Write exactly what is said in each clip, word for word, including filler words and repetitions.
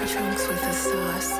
Trunks with the sauce.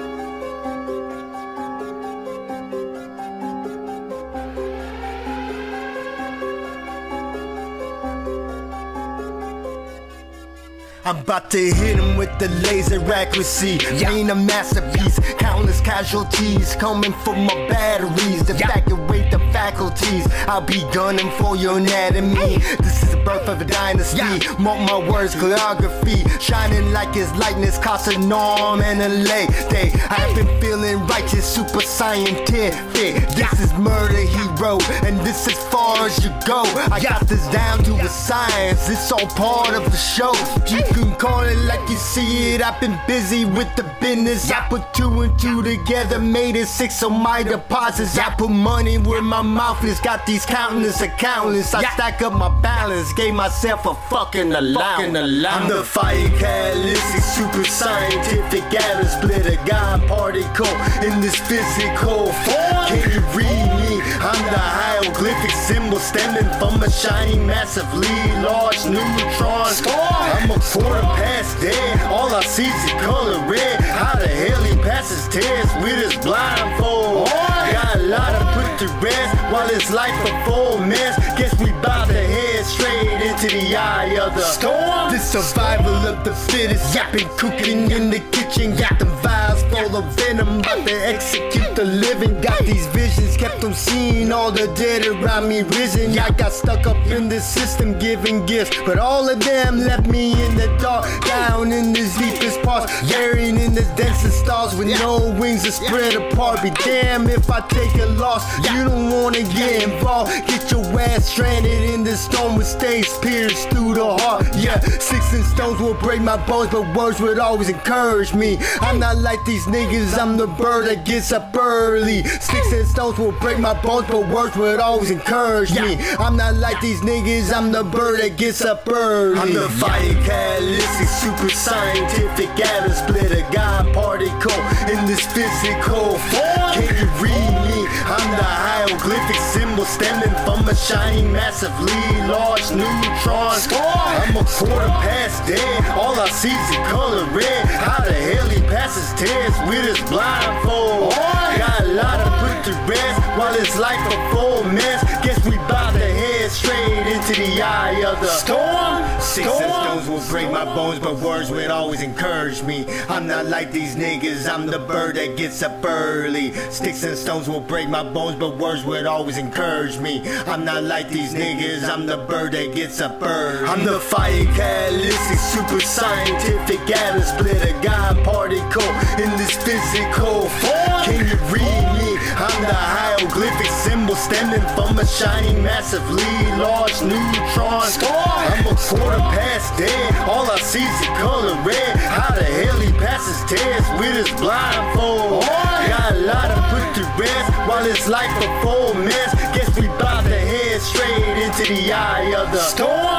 I'm about to hit him with the laser accuracy. Yeah. Ain't a masterpiece. Countless casualties coming for my batteries. Evacuate the faculties. I'll be gunning for your anatomy. This is the birth of a dynasty. Yeah. Mark my words, choreography. Shining like his lightness, cost an arm and a leg. They, I've been feeling righteous, super scientific. This yeah. is murder, he wrote, and this as far as you go. I yeah. got this down to yeah. a science. It's all part of the show. You You can call it like you see it. I've been busy with the business. I put two and two together, made it six on my deposits. I put money where my mouth is. Got these countless accountants. I stack up my balance, gave myself a fucking allowance. I'm the fire catalytic, super scientific atom splitter, God particle in this physical form. Can you read me? I'm the hieroglyphic symbol stemming from a shining, massively large neutron. I'm a quarter past dead, all I see is the color red. How the hell he passes tests with his blindfold? Got a lot to put to rest while his life a full mess. Guess we bout to head straight into the eye of the storm. The survival of the fittest. Yeah, been cooking in the kitchen, got them vials full of venom, about to execute the living. Got these visions, kept them seeing all the dead around me risen. Yeah, I got stuck up in the system giving gifts, but all of them left me in the dark, down in the deepest parts, buried in the densest stars with no wings to spread apart. Be damn if I take a loss. You don't wanna get involved. Get your ass stranded in the storm with stays pierced through the heart. Yeah, sticks and stones will break my bones, but words would always encourage me. I'm not like these niggas, I'm the bird that gets up early. Sticks and stones will break my bones, but words would always encourage me. I'm not like these niggas, I'm the bird that gets up early. I'm the fire catalytic, super scientific atom splitter, God particle in this physical form. Can you read me? I'm the hieroglyphic symbol stemming from a shining, massively large neutron. I'm a quarter past dead, all I see is the color red. How the hell he passes tests with his blindfold? Got a lot to put to rest while his life a full mess. Guess we bout to head straight into the eye of the storm. Sticks and stones will break my bones, but words would always encourage me. I'm not like these niggas, I'm the bird that gets up early. Sticks and stones will break my bones, but words would always encourage me. I'm not like these niggas, I'm the bird that gets up early. I'm the fire catalytic, super scientific atom splitter, God particle in this physical form. Can you read me? I'm the hieroglyphic symbol stemming from a shining, massively large neutron. I'm a quarter past dead, all I see is the color red. How the hell he passes tests with his blindfold? Got a lot to put to rest while his life a full mess. Guess we bout to head straight into the eye of the storm.